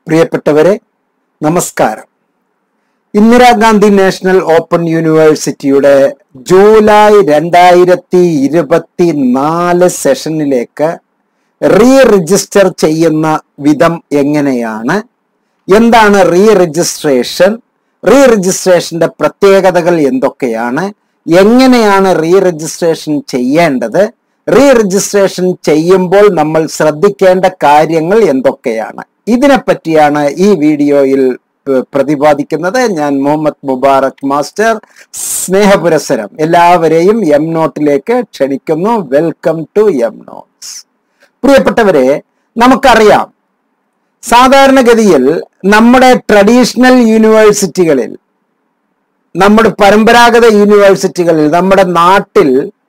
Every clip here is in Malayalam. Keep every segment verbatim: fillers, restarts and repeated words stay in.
പ്രിയപ്പെട്ടവരെ, നമസ്കാരം. ഇന്ദിരാഗാന്ധി നാഷണൽ ഓപ്പൺ യൂണിവേഴ്സിറ്റിയുടെ ജൂലൈ രണ്ടായിരത്തി ഇരുപത്തി നാല് സെഷനിലേക്ക് റീ രജിസ്റ്റർ ചെയ്യുന്ന വിധം എങ്ങനെയാണ്, എന്താണ് റീ രജിസ്ട്രേഷൻ, റീ രജിസ്ട്രേഷന്റെ പ്രത്യേകതകൾ എന്തൊക്കെയാണ്, എങ്ങനെയാണ് റീ രജിസ്ട്രേഷൻ ചെയ്യേണ്ടത്, റീ രജിസ്ട്രേഷൻ ചെയ്യുമ്പോൾ നമ്മൾ ശ്രദ്ധിക്കേണ്ട കാര്യങ്ങൾ എന്തൊക്കെയാണ്, ഇതിനെപ്പറ്റിയാണ് ഈ വീഡിയോയിൽ പ്രതിപാദിക്കുന്നത്. ഞാൻ മുഹമ്മദ് മുബാറക് മാസ്റ്റർ, സ്നേഹപുരസരം എല്ലാവരെയും എം നോട്ടിലേക്ക് ക്ഷണിക്കുന്നു. Welcome to M notes. പ്രിയപ്പെട്ടവരെ, നമുക്കറിയാം, സാധാരണഗതിയിൽ നമ്മുടെ ട്രഡീഷണൽ യൂണിവേഴ്സിറ്റികളിൽ, നമ്മുടെ പരമ്പരാഗത യൂണിവേഴ്സിറ്റികളിൽ, നമ്മുടെ നാട്ടിൽ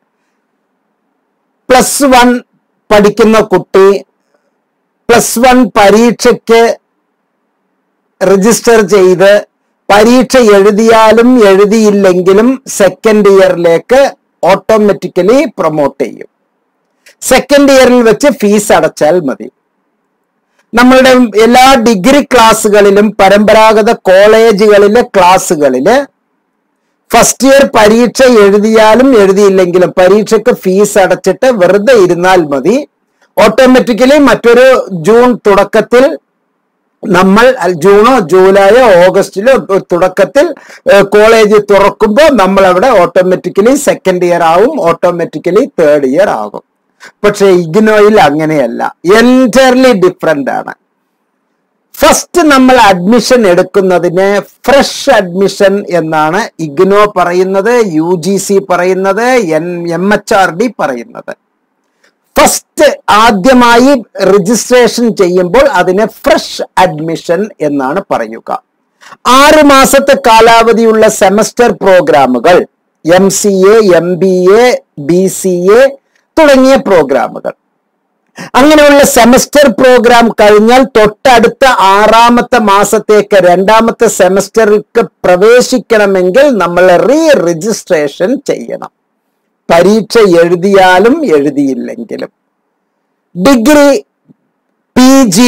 പ്ലസ് വൺ പഠിക്കുന്ന കുട്ടി പ്ലസ് വൺ പരീക്ഷയ്ക്ക് രജിസ്റ്റർ ചെയ്ത് പരീക്ഷ എഴുതിയാലും എഴുതിയില്ലെങ്കിലും സെക്കൻഡ് ഇയറിലേക്ക് ഓട്ടോമാറ്റിക്കലി പ്രൊമോട്ട് ചെയ്യും. സെക്കൻഡ് ഇയറിൽ വെച്ച് ഫീസ് അടച്ചാൽ മതി. നമ്മളുടെ എല്ലാ ഡിഗ്രി ക്ലാസ്സുകളിലും പരമ്പരാഗത കോളേജുകളിലെ ക്ലാസ്സുകളില് ഫസ്റ്റ് ഇയർ പരീക്ഷ എഴുതിയാലും എഴുതിയില്ലെങ്കിലും പരീക്ഷയ്ക്ക് ഫീസ് അടച്ചിട്ട് വെറുതെ ഇരുന്നാൽ മതി. ഓട്ടോമാറ്റിക്കലി മറ്റൊരു ജൂൺ തുടക്കത്തിൽ നമ്മൾ ജൂണോ ജൂലൈയോ ഓഗസ്റ്റിലോ തുടക്കത്തിൽ കോളേജ് തുറക്കുമ്പോൾ നമ്മൾ അവിടെ ഓട്ടോമാറ്റിക്കലി സെക്കൻഡ് ഇയർ ആവും, ഓട്ടോമാറ്റിക്കലി തേർഡ് ഇയർ ആകും. പക്ഷെ ഇഗ്നോയിൽ അങ്ങനെയല്ല, എൻറ്റയർലി ഡിഫറെന്റ് ആണ്. ഫസ്റ്റ് നമ്മൾ അഡ്മിഷൻ എടുക്കുന്നതിന് ഫ്രഷ് അഡ്മിഷൻ എന്നാണ് ഇഗ്നോ പറയുന്നത്, യു ജി സി പറയുന്നത്, N M H R D പറയുന്നത്. ഫസ്റ്റ് ആദ്യമായി രജിസ്ട്രേഷൻ ചെയ്യുമ്പോൾ അതിനെ ഫ്രഷ് അഡ്മിഷൻ എന്നാണ് പറയുക. ആറ് മാസത്തെ കാലാവധിയുള്ള സെമസ്റ്റർ പ്രോഗ്രാമുകൾ, M C A, M B A, B C A തുടങ്ങിയ പ്രോഗ്രാമുകൾ, അങ്ങനെയുള്ള സെമസ്റ്റർ പ്രോഗ്രാം കഴിഞ്ഞാൽ തൊട്ടടുത്ത ആറാമത്തെ മാസത്തേക്ക് രണ്ടാമത്തെ സെമസ്റ്ററിലേക്ക് പ്രവേശിക്കണമെങ്കിൽ നമ്മൾ റീ രജിസ്ട്രേഷൻ ചെയ്യണം, പരീക്ഷ എഴുതിയാലും എഴുതിയില്ലെങ്കിലും. Degree, P G,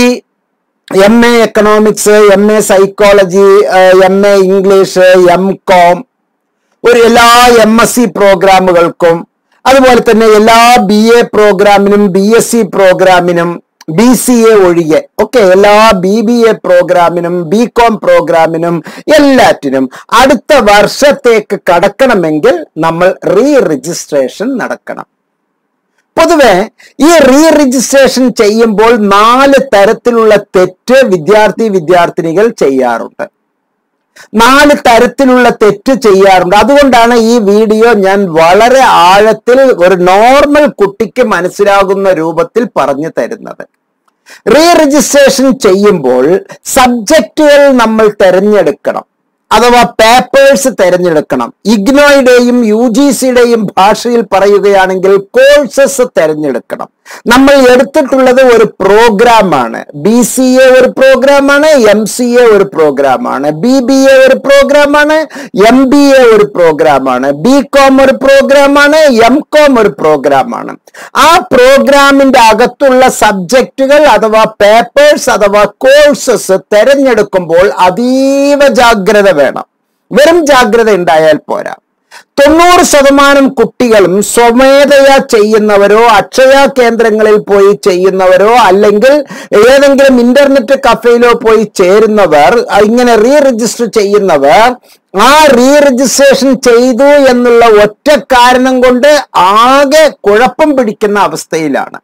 M A economics, M A psychology, M A English, M com, ഒരു എല്ലാ എം എസ് സി പ്രോഗ്രാമുകൾക്കും, അതുപോലെ തന്നെ എല്ലാ ബി എ പ്രോഗ്രാമിനും ബി എസ് സി പ്രോഗ്രാമിനും, ബി സി എ ഒഴികെ ഒക്കെ എല്ലാ ബി ബി എ പ്രോഗ്രാമിനും ബി കോം പ്രോഗ്രാമിനും എല്ലാറ്റിനും അടുത്ത വർഷത്തേക്ക് കടക്കണമെങ്കിൽ നമ്മൾ റീ രജിസ്ട്രേഷൻ നടക്കണം. പൊതുവെ ഈ റീ രജിസ്ട്രേഷൻ ചെയ്യുമ്പോൾ നാല് തരത്തിലുള്ള തെറ്റ് വിദ്യാർത്ഥി വിദ്യാർത്ഥിനികൾ ചെയ്യാറുണ്ട്. നാല് തരത്തിലുള്ള തെറ്റ് ചെയ്യാറുണ്ട്. അതുകൊണ്ടാണ് ഈ വീഡിയോ ഞാൻ വളരെ ആഴത്തിൽ ഒരു നോർമൽ കുട്ടിക്ക് മനസ്സിലാകുന്ന രൂപത്തിൽ പറഞ്ഞു തരുന്നത്. റീ രജിസ്ട്രേഷൻ ചെയ്യുമ്പോൾ സബ്ജക്റ്റുകൾ നമ്മൾ തിരഞ്ഞെടുക്കണം, അഥവാ പേപ്പേഴ്സ് തിരഞ്ഞെടുക്കണം. ഇഗ്നോയുടെയും യു ജി സിയുടെയും ഭാഷയിൽ പറയുകയാണെങ്കിൽ കോഴ്സസ് തിരഞ്ഞെടുക്കണം. നമ്മൾ എടുത്തിട്ടുള്ളത് ഒരു പ്രോഗ്രാമാണ്. ബി സി എ ഒരു പ്രോഗ്രാമാണ്, എം സി എ ഒരു പ്രോഗ്രാമാണ്, ബി ബി എ ഒരു പ്രോഗ്രാമാണ്, എം ബി എ ഒരു പ്രോഗ്രാമാണ്, ബി കോം ഒരു പ്രോഗ്രാമാണ്, എം കോം ഒരു പ്രോഗ്രാമാണ്. ആ പ്രോഗ്രാമിന്റെ അകത്തുള്ള സബ്ജക്റ്റുകൾ അഥവാ പേപ്പേഴ്സ് അഥവാ കോഴ്സസ് തിരഞ്ഞെടുക്കുമ്പോൾ അതീവ ജാഗ്രത വേണം. വെറും ജാഗ്രത ഉണ്ടായാൽ പോരാ. തൊണ്ണൂറ് ശതമാനം കുട്ടികളും സ്വമേധയാ ചെയ്യുന്നവരോ അക്ഷയ കേന്ദ്രങ്ങളിൽ പോയി ചെയ്യുന്നവരോ അല്ലെങ്കിൽ ഏതെങ്കിലും ഇന്റർനെറ്റ് കഫേയിലോ പോയി ചേരുന്നവർ, ഇങ്ങനെ റീ രജിസ്റ്റർ ചെയ്യുന്നവർ ആ റീ രജിസ്ട്രേഷൻ ചെയ്തു എന്നുള്ള ഒറ്റ കാരണം കൊണ്ട് ആകെ കുഴപ്പം പിടിക്കുന്ന അവസ്ഥയിലാണ്.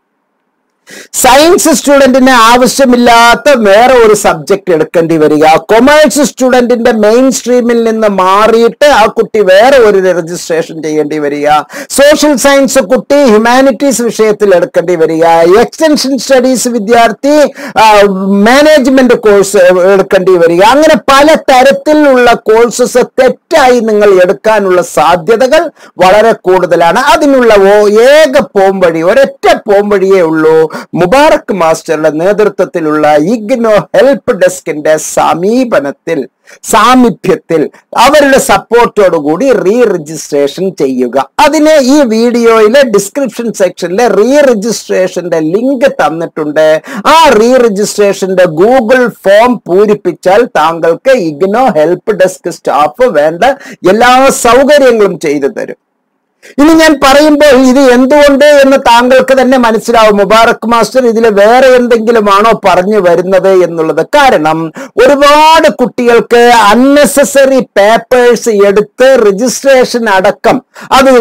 സയൻസ് സ്റ്റുഡന്റിന് ആവശ്യമില്ലാത്ത വേറെ ഒരു സബ്ജക്ട് എടുക്കേണ്ടി വരിക, കൊമേഴ്സ് സ്റ്റുഡന്റിന്റെ മെയിൻ സ്ട്രീമിൽ നിന്ന് മാറിയിട്ട് ആ കുട്ടി വേറെ ഒരു രജിസ്ട്രേഷൻ ചെയ്യേണ്ടി വരിക, സോഷ്യൽ സയൻസ് കുട്ടി ഹ്യൂമാനിറ്റീസ് വിഷയത്തിൽ എടുക്കേണ്ടി വരിക, എക്സ്റ്റൻഷൻ സ്റ്റഡീസ് വിദ്യാർത്ഥി മാനേജ്മെന്റ് കോഴ്സ് എടുക്കേണ്ടി വരിക. അങ്ങനെ പല തരത്തിലുള്ള കോഴ്സസ് തെറ്റായി നിങ്ങൾ എടുക്കാനുള്ള സാധ്യതകൾ വളരെ കൂടുതലാണ്. അതിനുള്ള ഏക പോംവഴി, ഒരൊറ്റ പോംവഴിയേ ഉള്ളൂ, മുബാറക് മാസ്റ്ററുടെ നേതൃത്വത്തിലുള്ള ഇഗ്നോ ഹെൽപ്പ് ഡെസ്കിന്റെ സമീപനത്തിൽ സാമീപ്യത്തിൽ അവരുടെ സപ്പോർട്ടോടുകൂടി റീ രജിസ്ട്രേഷൻ ചെയ്യുക. അതിന് ഈ വീഡിയോയിലെ ഡിസ്ക്രിപ്ഷൻ സെക്ഷനിലെ റീ രജിസ്ട്രേഷന്റെ ലിങ്ക് തന്നിട്ടുണ്ട്. ആ റീ രജിസ്ട്രേഷന്റെ ഗൂഗിൾ ഫോം പൂരിപ്പിച്ചാൽ താങ്കൾക്ക് ഇഗ്നോ ഹെൽപ്പ് ഡെസ്ക് സ്റ്റാഫ് വേണ്ട എല്ലാ സൗകര്യങ്ങളും ചെയ്തു തരും. ഇനി ഞാൻ പറയുമ്പോൾ ഇത് എന്തുകൊണ്ട് എന്ന് താങ്കൾക്ക് തന്നെ മനസ്സിലാവും. മുബാറക് മാസ്റ്റർ ഇതിൽ വേറെ എന്തെങ്കിലുമാണോ പറഞ്ഞു വരുന്നത് എന്നുള്ളത്. കാരണം ഒരുപാട് കുട്ടികൾക്ക് അൺനെസസറി പേപ്പേഴ്സ് എടുത്ത് രജിസ്ട്രേഷൻ അടക്കം അത്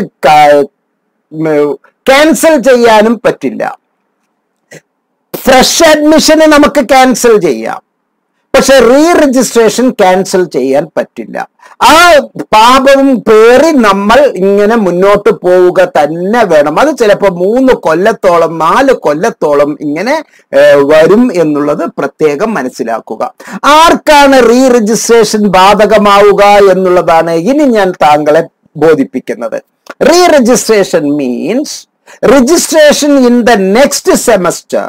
ക്യാൻസൽ ചെയ്യാനും പറ്റില്ല. ഫ്രഷ് അഡ്മിഷന് നമുക്ക് ക്യാൻസൽ ചെയ്യാം, പക്ഷെ റീ രജിസ്ട്രേഷൻ ക്യാൻസൽ ചെയ്യാൻ പറ്റില്ല. ആ പാപവും പേറി നമ്മൾ ഇങ്ങനെ മുന്നോട്ട് പോവുക തന്നെ വേണം. അത് ചിലപ്പോൾ മൂന്ന് കൊല്ലത്തോളം നാല് കൊല്ലത്തോളം ഇങ്ങനെ വരും എന്നുള്ളത് പ്രത്യേകം മനസ്സിലാക്കുക. ആർക്കാണ് റീ രജിസ്ട്രേഷൻ ബാധകമാവുക എന്നുള്ളതാണ് ഇനി ഞാൻ താങ്കളെ ബോധിപ്പിക്കുന്നത്. Re registration means registration in the next semester,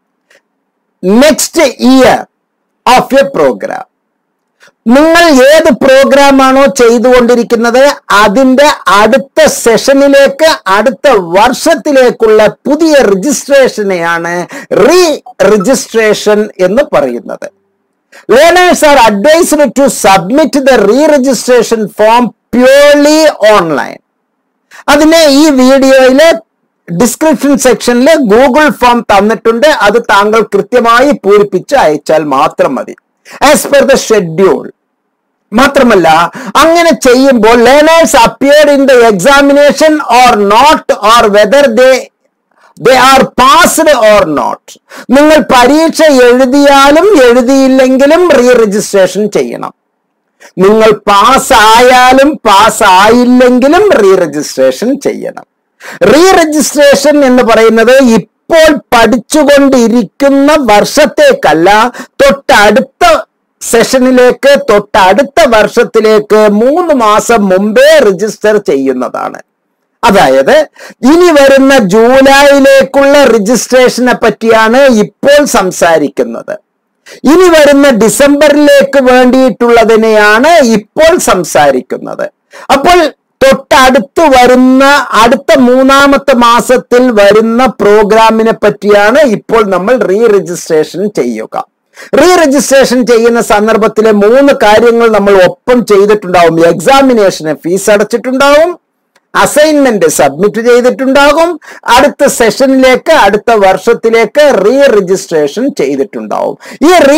next year of a program. നിങ്ങൾ ഏത് പ്രോഗ്രാമാണോ ചെയ്തുകൊണ്ടിരിക്കുന്നത് അതിന്റെ അടുത്ത സെഷനിലേക്ക് അടുത്ത വർഷത്തിലേക്കുള്ള പുതിയ രജിസ്ട്രേഷനെയാണ് റീ രജിസ്ട്രേഷൻ എന്ന് പറയുന്നത്. Learners are advised to submit the re registration form purely online. അതിനെ ഈ വീഡിയോയിലെ ഡിസ്ക്രിപ്ഷൻ സെക്ഷനിൽ ഗൂഗിൾ ഫോം തന്നിട്ടുണ്ട്. അത് താങ്കൾ കൃത്യമായി പൂരിപ്പിച്ച് അയച്ചാൽ മാത്രം മതി, ആസ് പെർ ദ ഷെഡ്യൂൾ. മാത്രമല്ല അങ്ങനെ ചെയ്യുമ്പോൾ learners appear in the examination or not or whether they they are passed or not. നിങ്ങൾ പരീക്ഷ എഴുതിയാലും എഴുതിയില്ലെങ്കിലും റീ രജിസ്ട്രേഷൻ ചെയ്യണം. നിങ്ങൾ പാസ്സായാലും പാസ്സായില്ലെങ്കിലും റീ രജിസ്ട്രേഷൻ ചെയ്യണം. റീ രജിസ്ട്രേഷൻ എന്ന് പറയുന്നത് ഇപ്പോൾ പഠിച്ചുകൊണ്ടിരിക്കുന്ന വർഷത്തേക്കല്ല, തൊട്ടടുത്ത സെഷനിലേക്ക് തൊട്ടടുത്ത വർഷത്തിലേക്ക് മൂന്ന് മാസം മുമ്പേ രജിസ്റ്റർ ചെയ്യുന്നതാണ്. അതായത് ഇനി വരുന്ന ജൂലൈയിലേക്കുള്ള രജിസ്ട്രേഷനെ പറ്റിയാണ് ഇപ്പോൾ സംസാരിക്കുന്നത്. ഇനി വരുന്ന ഡിസംബറിലേക്ക് വേണ്ടിയിട്ടുള്ളതിനെയാണ് ഇപ്പോൾ സംസാരിക്കുന്നത്. അപ്പോൾ തൊട്ടടുത്ത് വരുന്ന അടുത്ത മൂന്നാമത്തെ മാസത്തിൽ വരുന്ന പ്രോഗ്രാമിനെ പറ്റിയാണ് ഇപ്പോൾ നമ്മൾ റീ രജിസ്ട്രേഷൻ ചെയ്യുക. റീ രജിസ്ട്രേഷൻ ചെയ്യുന്ന സന്ദർഭത്തിലെ മൂന്ന് കാര്യങ്ങൾ നമ്മൾ ഒപ്പം ചെയ്തിട്ടുണ്ടാവും. എക്സാമിനേഷന് ഫീസ് അടച്ചിട്ടുണ്ടാവും, അസൈൻമെന്റ് സബ്മിറ്റ് ചെയ്തിട്ടുണ്ടാകും, അടുത്ത സെഷനിലേക്ക് അടുത്ത വർഷത്തിലേക്ക് റീ രജിസ്ട്രേഷൻ ചെയ്തിട്ടുണ്ടാവും. ഈ റീ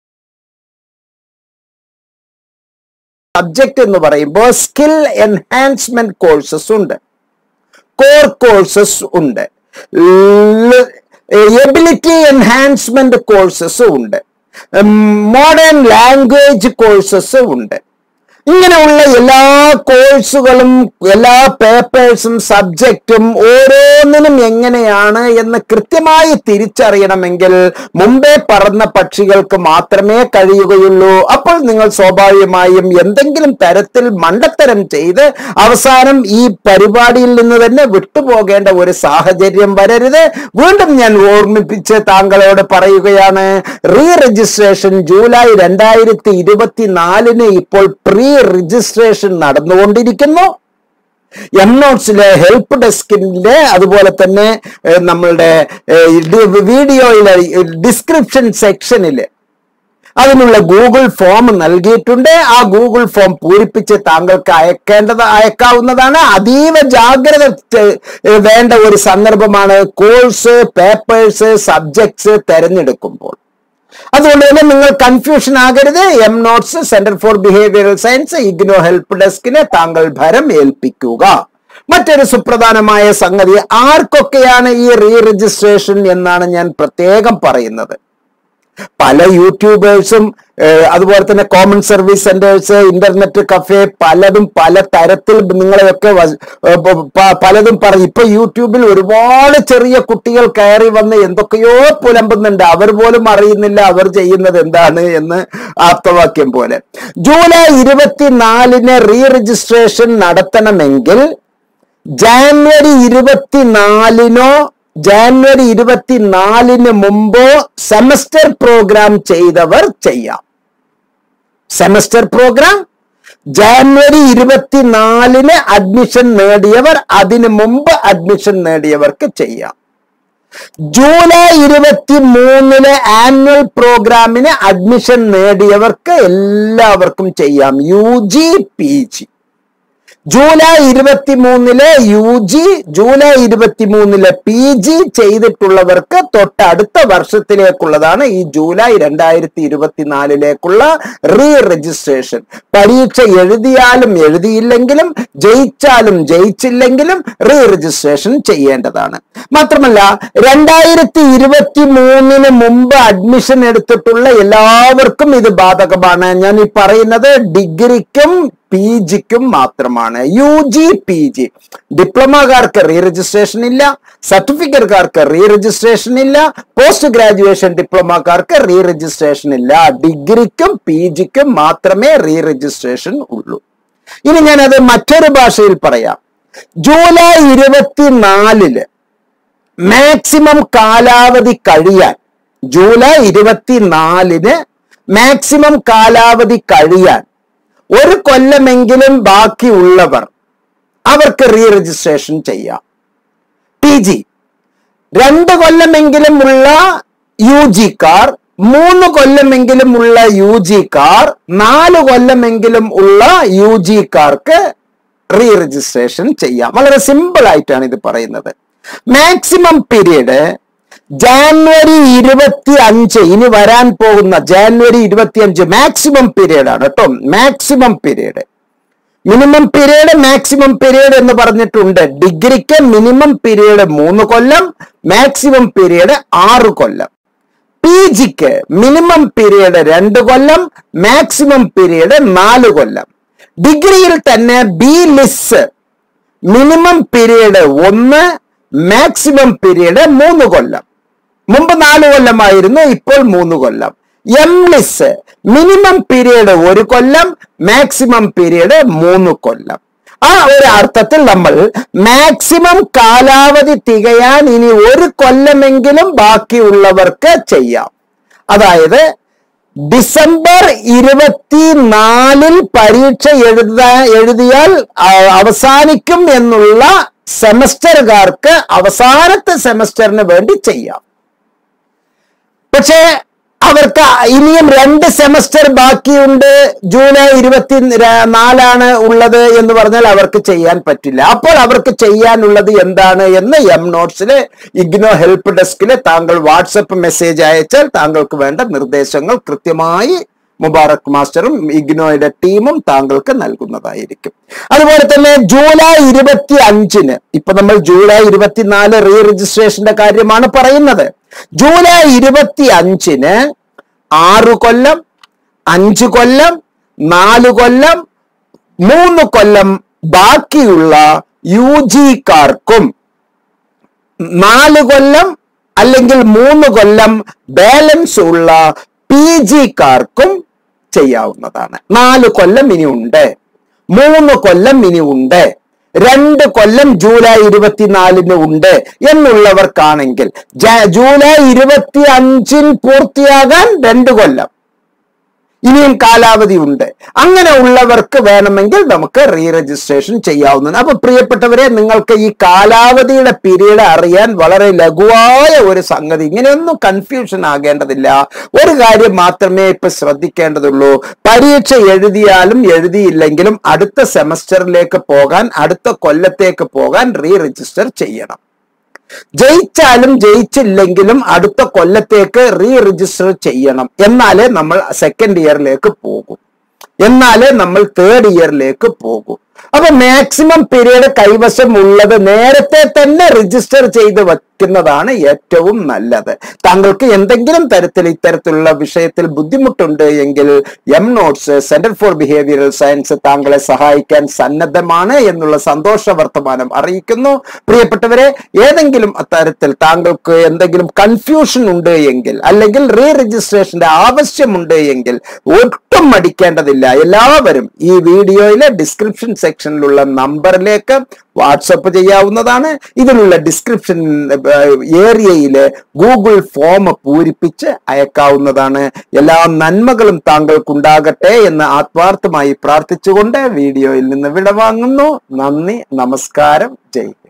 സബ്ജക്ട് എന്ന് പറയുമ്പോൾ സ്കിൽ എൻഹാൻസ്മെന്റ് കോഴ്സസ് ഉണ്ട്, കോർ കോഴ്സസ് ഉണ്ട്, എബിലിറ്റി എൻഹാൻസ്മെന്റ് കോഴ്സസ് ഉണ്ട്, മോഡേൺ ലാംഗ്വേജ് കോഴ്സസ് ഉണ്ട്. ഇങ്ങനെയുള്ള എല്ലാ കോഴ്സുകളും എല്ലാ പേപ്പേഴ്സും സബ്ജക്റ്റും ഓരോന്നിനും എങ്ങനെയാണ് എന്ന് കൃത്യമായി തിരിച്ചറിയണമെങ്കിൽ മുമ്പേ പറഞ്ഞ പക്ഷികൾക്ക് മാത്രമേ കഴിയുകയുള്ളൂ. അപ്പോൾ നിങ്ങൾ സ്വാഭാവികമായും എന്തെങ്കിലും തരത്തിൽ മണ്ടത്തരം ചെയ്ത് അവസാനം ഈ പരിപാടിയിൽ നിന്ന് തന്നെ വിട്ടുപോകേണ്ട ഒരു സാഹചര്യം വരരുത്. വീണ്ടും ഞാൻ ഓർമ്മിപ്പിച്ച് താങ്കളോട് പറയുകയാണ്, റീ രജിസ്ട്രേഷൻ ജൂലൈ രണ്ടായിരത്തി ഇരുപത്തിനാലിന് ഇപ്പോൾ പ്രീ രജിസ്ട്രേഷൻ നടന്നുകൊണ്ടിരിക്കുന്നു. എം നോട്ട്സിലെ ഹെൽപ്പ് ഡെസ്കിന്റെ അതുപോലെ തന്നെ നമ്മളുടെ വീഡിയോയിലെ ഡിസ്ക്രിപ്ഷൻ സെക്ഷനില് അതിനുള്ള ഗൂഗിൾ ഫോം നൽകിയിട്ടുണ്ട്. ആ ഗൂഗിൾ ഫോം പൂരിപ്പിച്ച് താങ്കൾക്ക് അയക്കേണ്ടത് അയക്കാവുന്നതാണ്. അതീവ ജാഗ്രത വേണ്ട ഒരു സന്ദർഭമാണ് കോഴ്സ്, പേപ്പേഴ്സ്, സബ്ജക്ട്സ് തെരഞ്ഞെടുക്കുമ്പോൾ. അതുകൊണ്ട് തന്നെ നിങ്ങൾ കൺഫ്യൂഷൻ ആകരുത്. M notes, centre for behavioural science, IGNOU help ഡെസ്കിനെ താങ്കൾ ഭരം ഏൽപ്പിക്കുക. മറ്റൊരു സുപ്രധാനമായ സംഗതി, ആർക്കൊക്കെയാണ് ഈ റീ രജിസ്ട്രേഷൻ എന്നാണ് ഞാൻ പ്രത്യേകം പറയുന്നത്. പല യൂട്യൂബേഴ്സും അതുപോലെ തന്നെ common service centres, internet cafe, പലതും പല തരത്തിൽ നിങ്ങളെയൊക്കെ പലതും പറയും. ഇപ്പൊ യൂട്യൂബിൽ ഒരുപാട് ചെറിയ കുട്ടികൾ കയറി വന്ന് എന്തൊക്കെയോ പുലമ്പുന്നുണ്ട്. അവർ പോലും അറിയുന്നില്ല അവർ ചെയ്യുന്നത് എന്താണ് എന്ന്. ആപ്തവാക്യം പോലെ ജൂലൈ ഇരുപത്തിനാലിന് റീ രജിസ്ട്രേഷൻ നടത്തണമെങ്കിൽ ജാനുവരി ഇരുപത്തിനാലിനോ ജാനുവരി ഇരുപത്തിനാലിന് മുമ്പോ സെമസ്റ്റർ പ്രോഗ്രാം ചെയ്തവർ ചെയ്യാം. സെമസ്റ്റർ പ്രോഗ്രാം ജാനുവരി ഇരുപത്തിനാലിന് അഡ്മിഷൻ നേടിയവർ അതിനു മുമ്പ് അഡ്മിഷൻ നേടിയവർക്ക് ചെയ്യാം. ജൂലൈ ഇരുപത്തി മൂന്നിലെ ആനുവൽ പ്രോഗ്രാമിന് അഡ്മിഷൻ നേടിയവർക്ക് എല്ലാവർക്കും ചെയ്യാം. U G P G July ഇരുപത്തി മൂന്നിലെ യു ജി ജൂലൈ ഇരുപത്തി മൂന്നിലെ പി ജി ചെയ്തിട്ടുള്ളവർക്ക് തൊട്ടടുത്ത വർഷത്തിലേക്കുള്ളതാണ് ഈ ജൂലൈ രണ്ടായിരത്തി ഇരുപത്തിനാലിലേക്കുള്ള റീ രജിസ്ട്രേഷൻ. പരീക്ഷ എഴുതിയാലും എഴുതിയില്ലെങ്കിലും ജയിച്ചാലും ജയിച്ചില്ലെങ്കിലും റീ രജിസ്ട്രേഷൻ ചെയ്യേണ്ടതാണ്. മാത്രമല്ല രണ്ടായിരത്തി ഇരുപത്തി മൂന്നിന് മുമ്പ് അഡ്മിഷൻ എടുത്തിട്ടുള്ള എല്ലാവർക്കും ഇത് ബാധകമാണ്. ഞാൻ ഈ പറയുന്നത് ഡിഗ്രിക്കും പി ജിക്കും മാത്രമാണ്. യു ജി പി ജി ഡിപ്ലോമക്കാർക്ക് റീ രജിസ്ട്രേഷൻ ഇല്ല, സർട്ടിഫിക്കറ്റുകാർക്ക് റീ രജിസ്ട്രേഷൻ ഇല്ല, പോസ്റ്റ് ഗ്രാജുവേഷൻ ഡിപ്ലോമക്കാർക്ക് റീ രജിസ്ട്രേഷൻ ഇല്ല. ഡിഗ്രിക്കും പി ജിക്കും മാത്രമേ റീ രജിസ്ട്രേഷൻ ഉള്ളൂ. ഇനി ഞാനത് മറ്റൊരു ഭാഷയിൽ പറയാം. ജൂലൈ ഇരുപത്തിനാലില് മാക്സിമം കാലാവധി കഴിയാൻ ജൂലൈ ഇരുപത്തിനാലിന് മാക്സിമം കാലാവധി കഴിയാൻ ഒരു കൊല്ലമെങ്കിലും ബാക്കിയുള്ളവർ അവർക്ക് റീ രജിസ്ട്രേഷൻ ചെയ്യാം. പി ജി രണ്ട് കൊല്ലമെങ്കിലും ഉള്ള യു ജിക്കാർ, മൂന്ന് കൊല്ലമെങ്കിലും ഉള്ള യു ജിക്കാർ, നാല് കൊല്ലമെങ്കിലും ഉള്ള യു ജിക്കാർക്ക് റീ രജിസ്ട്രേഷൻ ചെയ്യാം. വളരെ സിമ്പിൾ ആയിട്ടാണ് ഇത് പറയുന്നത്. മാക്സിമം പീരീഡ് ജാനുവരി ഇരുപത്തി അഞ്ച്, ഇനി വരാൻ പോകുന്ന ജാനുവരി ഇരുപത്തി അഞ്ച് മാക്സിമം പീരീഡ് ആണ് കേട്ടോ. Maximum period, minimum period, maximum period എന്ന് പറഞ്ഞിട്ടുണ്ട്. ഡിഗ്രിക്ക് മിനിമം പീരീഡ് മൂന്ന് കൊല്ലം, മാക്സിമം പീരീഡ് ആറ് കൊല്ലം. പി ജിക്ക് മിനിമം പീരീഡ് രണ്ട് കൊല്ലം, മാക്സിമം പീരീഡ് നാല് കൊല്ലം. ഡിഗ്രിയിൽ തന്നെ ബി ലിസ് മിനിമം പീരീഡ് ഒന്ന്, മാക്സിമം പീരീഡ് മൂന്ന് കൊല്ലം. മുമ്പ് നാല് കൊല്ലമായിരുന്നു, ഇപ്പോൾ മൂന്ന് കൊല്ലം. എം ലിസ് മിനിമം പീരീഡ് ഒരു കൊല്ലം, മാക്സിമം പീരീഡ് മൂന്ന് കൊല്ലം. ആ ഒരു അർത്ഥത്തിൽ നമ്മൾ മാക്സിമം കാലാവധി തികയാൻ ഇനി ഒരു കൊല്ലമെങ്കിലും ബാക്കിയുള്ളവർക്ക് ചെയ്യാം. അതായത് ഡിസംബർ ഇരുപത്തിനാലിൽ പരീക്ഷ എഴുതാ എഴുതിയാൽ അവസാനിക്കും എന്നുള്ള സെമസ്റ്ററുകാർക്ക് അവസാനത്തെ സെമസ്റ്ററിന് വേണ്ടി ചെയ്യാം. പക്ഷേ അവർക്ക് ഇനിയും രണ്ട് സെമസ്റ്റർ ബാക്കിയുണ്ട്, ജൂലൈ ഇരുപത്തി നാലാണ് ഉള്ളത് എന്ന് പറഞ്ഞാൽ അവർക്ക് ചെയ്യാൻ പറ്റില്ല. അപ്പോൾ അവർക്ക് ചെയ്യാനുള്ളത് എന്താണ് എന്ന് എം നോട്ട്സിലെ ഇഗ്നോ ഹെൽപ്പ് ഡെസ്കില് താങ്കൾ വാട്സപ്പ് മെസ്സേജ് അയച്ചാൽ താങ്കൾക്ക് വേണ്ട നിർദ്ദേശങ്ങൾ കൃത്യമായി മുബാറക് മാസ്റ്ററും ഇഗ്നോയുടെ ടീമും താങ്കൾക്ക് നൽകുന്നതായിരിക്കും. അതുപോലെ തന്നെ ജൂലൈ ഇരുപത്തി അഞ്ചിന്, ഇപ്പൊ നമ്മൾ ജൂലൈ ഇരുപത്തിനാല് റീ രജിസ്ട്രേഷന്റെ കാര്യമാണ് പറയുന്നത്. ജൂലൈ ഇരുപത്തി അഞ്ചിന് ആറു കൊല്ലം, അഞ്ചു കൊല്ലം, നാല് കൊല്ലം, മൂന്ന് കൊല്ലം ബാക്കിയുള്ള യു ജിക്കാർക്കും നാല് കൊല്ലം അല്ലെങ്കിൽ മൂന്ന് കൊല്ലം ബാലൻസ് ഉള്ള പി ജിക്കാർക്കും ചെയ്യാവുന്നതാണ്. നാല് കൊല്ലം ഇനി ഉണ്ട്, മൂന്ന് കൊല്ലം ഇനി ഉണ്ട്, രണ്ട് കൊല്ലം ജൂലൈ ഇരുപത്തിനാലിന് ഉണ്ട് എന്നുള്ളവർക്കാണെങ്കിൽ ജൂലൈ ഇരുപത്തി അഞ്ചിൽ പൂർത്തിയാകാൻ രണ്ട് കൊല്ലം ഇനിയും കാലാവധി ഉണ്ട്. അങ്ങനെ ഉള്ളവർക്ക് വേണമെങ്കിൽ നമുക്ക് റീ രജിസ്ട്രേഷൻ ചെയ്യാവുന്നതാണ്. അപ്പൊ പ്രിയപ്പെട്ടവരെ, നിങ്ങൾക്ക് ഈ കാലാവധിയുടെ പീരീഡ് അറിയാൻ വളരെ ലഘുവായ ഒരു സംഗതി, ഇങ്ങനെയൊന്നും കൺഫ്യൂഷൻ ആകേണ്ടതില്ല. ഒരു കാര്യം മാത്രമേ ഇപ്പൊ ശ്രദ്ധിക്കേണ്ടതുള്ളൂ. പരീക്ഷ എഴുതിയാലും എഴുതിയില്ലെങ്കിലും അടുത്ത സെമസ്റ്ററിലേക്ക് പോകാൻ, അടുത്ത കൊല്ലത്തേക്ക് പോകാൻ റീ രജിസ്റ്റർ ചെയ്യണം. ജയിച്ചാലും ജയിച്ചില്ലെങ്കിലും അടുത്ത കൊല്ലത്തേക്ക് റീ രജിസ്റ്റർ ചെയ്യണം. എന്നാലേ നമ്മൾ സെക്കൻഡ് ഇയറിലേക്ക് പോകും, എന്നാലേ നമ്മൾ തേർഡ് ഇയറിലേക്ക് പോകും. അപ്പൊ മാക്സിമം പീരീഡ് കൈവശം ഉള്ളത് നേരത്തെ തന്നെ രജിസ്റ്റർ ചെയ്ത് വെക്കുന്നതാണ് ഏറ്റവും നല്ലത്. താങ്കൾക്ക് എന്തെങ്കിലും തരത്തിൽ ഇത്തരത്തിലുള്ള വിഷയത്തിൽ ബുദ്ധിമുട്ടുണ്ട് എങ്കിൽ M notes centre for behavioural science താങ്കളെ സഹായിക്കാൻ സന്നദ്ധമാണ് എന്നുള്ള സന്തോഷ വർത്തമാനം അറിയിക്കുന്നു. പ്രിയപ്പെട്ടവരെ, ഏതെങ്കിലും തരത്തിൽ താങ്കൾക്ക് എന്തെങ്കിലും കൺഫ്യൂഷൻ ഉണ്ട് എങ്കിൽ, അല്ലെങ്കിൽ റീ രജിസ്ട്രേഷന്റെ ആവശ്യമുണ്ട് എങ്കിൽ ഒട്ടും മടിക്കേണ്ടതില്ല. എല്ലാവരും ഈ വീഡിയോയിലെ ഡിസ്ക്രിപ്ഷൻ സെക്ഷൻ സെക്ഷനിലുള്ള നമ്പറിലേക്ക് വാട്സപ്പ് ചെയ്യാവുന്നതാണ്. ഇതിലുള്ള ഡിസ്ക്രിപ്ഷൻ ഏരിയയില് ഗൂഗിൾ ഫോം പൂരിപ്പിച്ച് അയക്കാവുന്നതാണ്. എല്ലാ നന്മകളും താങ്കൾക്കുണ്ടാകട്ടെ എന്ന് ആത്മാർത്ഥമായി പ്രാർത്ഥിച്ചുകൊണ്ട് വീഡിയോയിൽ നിന്ന് വിടവാങ്ങുന്നു. നന്ദി, നമസ്കാരം, ജയ്.